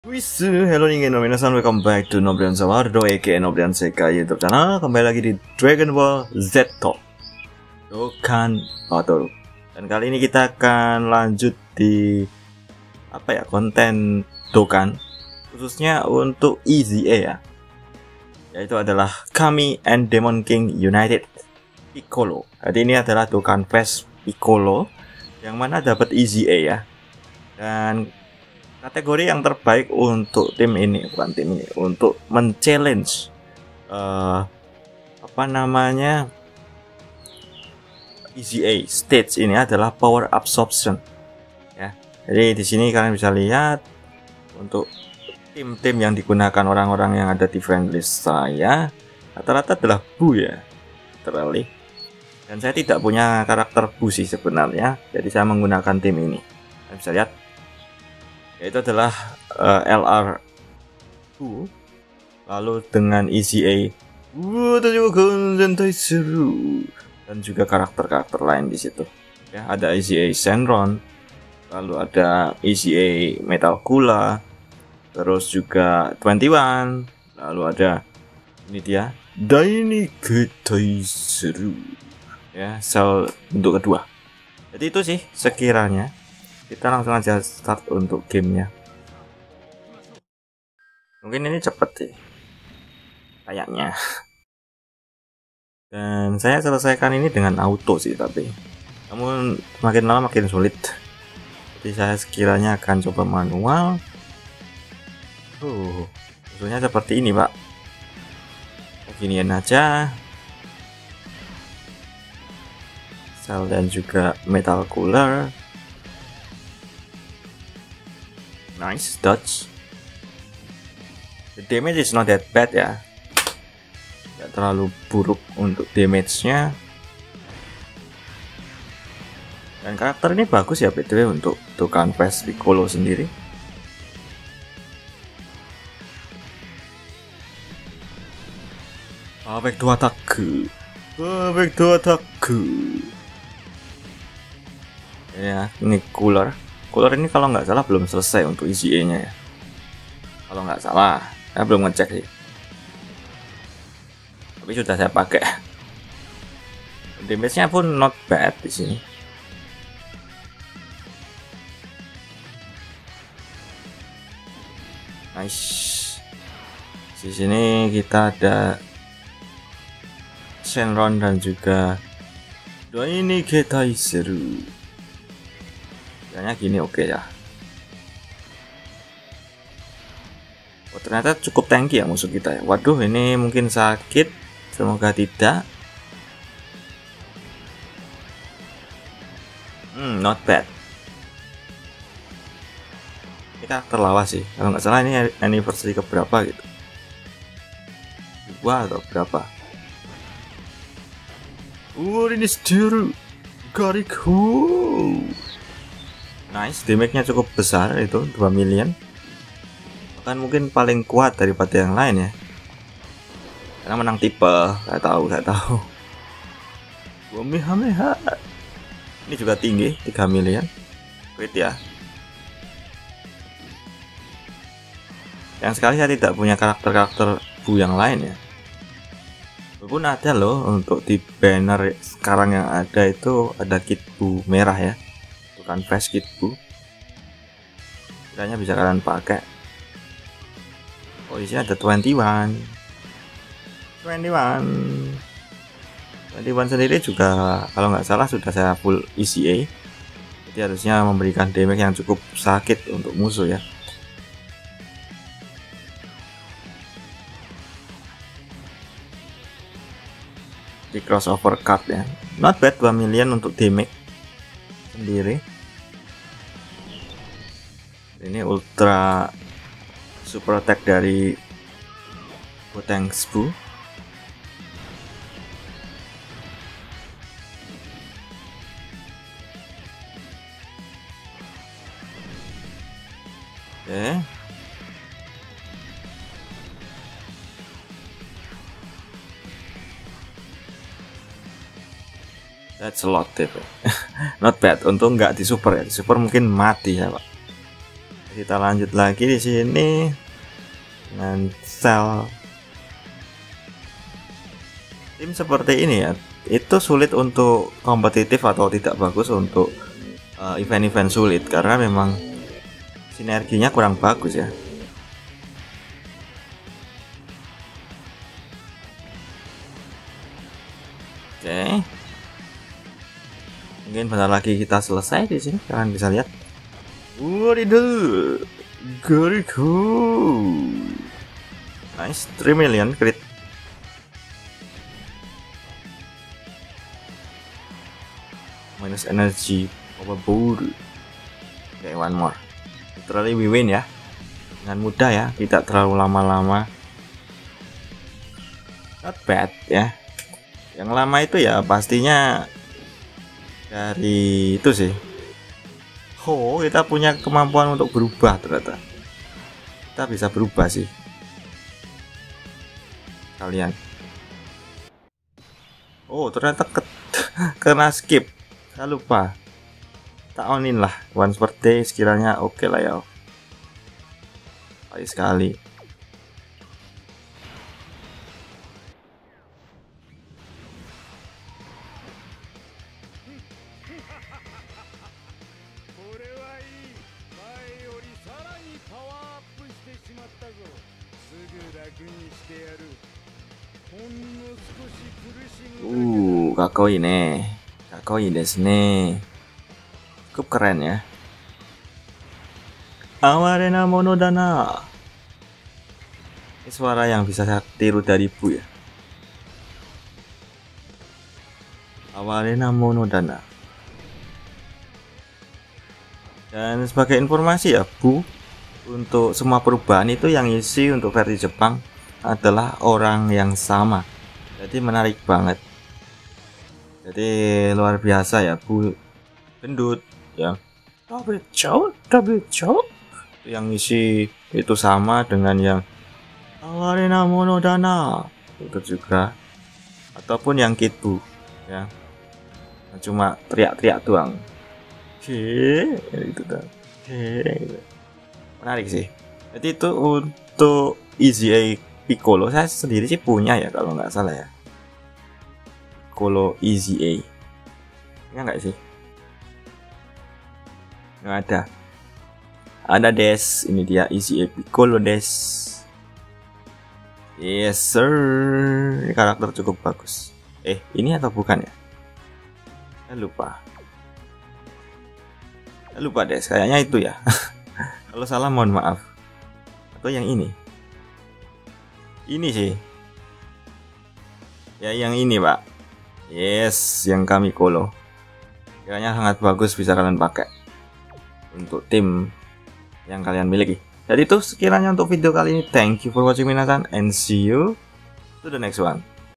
Hello nih minasan, welcome back to Nobrian Sawardo aka Nobrian Sekai YouTube channel. Kembali lagi di Dragon Ball Z Talk Dokkan Battle. Dan kali ini kita akan lanjut di konten Dokkan, khususnya untuk EZA ya, yaitu adalah Kami and Demon King United Piccolo. Jadi ini adalah Dokkan Fest Piccolo yang mana dapat EZA ya. Dan kategori yang terbaik untuk tim ini, untuk men-challenge EZA stage ini adalah power absorption ya. Jadi di sini kalian bisa lihat untuk tim-tim yang digunakan orang-orang yang ada di friendlist saya rata-rata adalah Bu ya, terlebih. Dan saya tidak punya karakter Bu sih sebenarnya, jadi saya menggunakan tim ini. Kalian bisa lihat, yaitu adalah LR2, lalu dengan EZA dan juga karakter-karakter lain di situ ya. Ada EZA Shenron, lalu ada EZA Metal Kula, terus juga 21, lalu ada ini dia Dainike Taizuru ya, sel untuk kedua. Jadi itu sih sekiranya. Kita langsung aja start untuk gamenya. Mungkin ini cepet sih kayaknya. Dan saya selesaikan ini dengan auto sih, tapi namun makin lama makin sulit. Jadi saya sekiranya akan coba manual. Maksudnya seperti ini pak. Beginian aja. Sel dan juga metal cooler. Nice dodge. The damage is not that bad ya, tidak terlalu buruk untuk damage-nya. Dan karakter ini bagus ya btw untuk Dokkan Fest Piccolo sendiri. Perfect attack. Ya, ini cooler ini kalau nggak salah belum selesai untuk EZA-nya ya. Kalau nggak salah, saya belum ngecek sih. Tapi sudah saya pakai. Damage-nya pun not bad di sini. Nice. Di sini kita ada Shenron dan juga Dainike Taizuru. Kayaknya gini oke ya. Oh, ternyata cukup tanky ya musuh kita ya. Waduh, ini mungkin sakit. Semoga tidak. Not bad. Kita terlawas sih. Kalau nggak salah ini anniversary keberapa gitu. 2 atau berapa? Ini seru. Gariku. Nice, damage-nya cukup besar itu 2 million. Bahkan mungkin paling kuat daripada yang lain ya. Karena menang tipe, saya tahu. Wamehameha. Ini juga tinggi, 3 million. Wait ya. Yang sekali saya tidak punya karakter Bu yang lain ya. Walaupun ada loh untuk di banner sekarang yang ada itu ada kit Bu merah ya. Bukan fast kit Bu, kiranya bisa kalian pakai. Oh, di sini ada 21 sendiri juga kalau nggak salah sudah saya full EZA, jadi harusnya memberikan damage yang cukup sakit untuk musuh ya. Di crossover card ya, not bad 2 million untuk damage sendiri. Ini ultra super attack dari Gotenks Bu. Oke. That's a lot tip. Not bad. Untung nggak di super ya. Di super mungkin mati ya pak. Kita lanjut lagi di sini dengan sel. Tim seperti ini ya, itu sulit untuk kompetitif atau tidak bagus untuk event-event sulit karena memang sinerginya kurang bagus ya. Oke. Mungkin bentar lagi kita selesai di sini. Kalian bisa lihat. Waduh, very cool. Nice, 3 million crit. Minus energy, overboard. Oke, one more. Literally we win ya. Dengan mudah ya, tidak terlalu lama-lama. Not bad ya. Yang lama itu ya pastinya dari itu sih. Oh, kita punya kemampuan untuk berubah ternyata. Kita bisa berubah sih. Kalian. Oh, ternyata kena skip. Saya lupa. Tak onin lah. Once per day sekiranya oke lah ya. Baik sekali. Kakoi nih. Kakoi desu ne. Cukup keren ya. Awarena mono dana. Ini suara yang bisa saya tiru dari Bu ya. Awarena mono dana. Dan sebagai informasi ya Bu, untuk semua perubahan itu yang isi untuk versi Jepang adalah orang yang sama. Jadi menarik banget. Jadi luar biasa ya Bu. Gendut ya. Double chow. Yang isi itu sama dengan yang Awarena mono dana. Itu juga. Ataupun yang Kitbu ya. Cuma teriak-teriak doang. Itu tuh. Menarik sih. Jadi itu untuk EZA Piccolo. Saya sendiri sih punya ya kalau nggak salah ya. Piccolo EZA. Ya nggak sih? Nggak ada. Ada des. Ini dia EZA Piccolo des. Yes sir. Ini karakter cukup bagus. Ini atau bukan ya? Saya lupa des. Kayaknya itu ya. Kalau salah mohon maaf. Atau yang ini? Ini sih. Ya yang ini pak. Yes, yang kami Kolo. Kiranya sangat bagus, bisa kalian pakai untuk tim yang kalian miliki. Jadi itu sekiranya untuk video kali ini. Thank you for watching minasan and see you to the next one.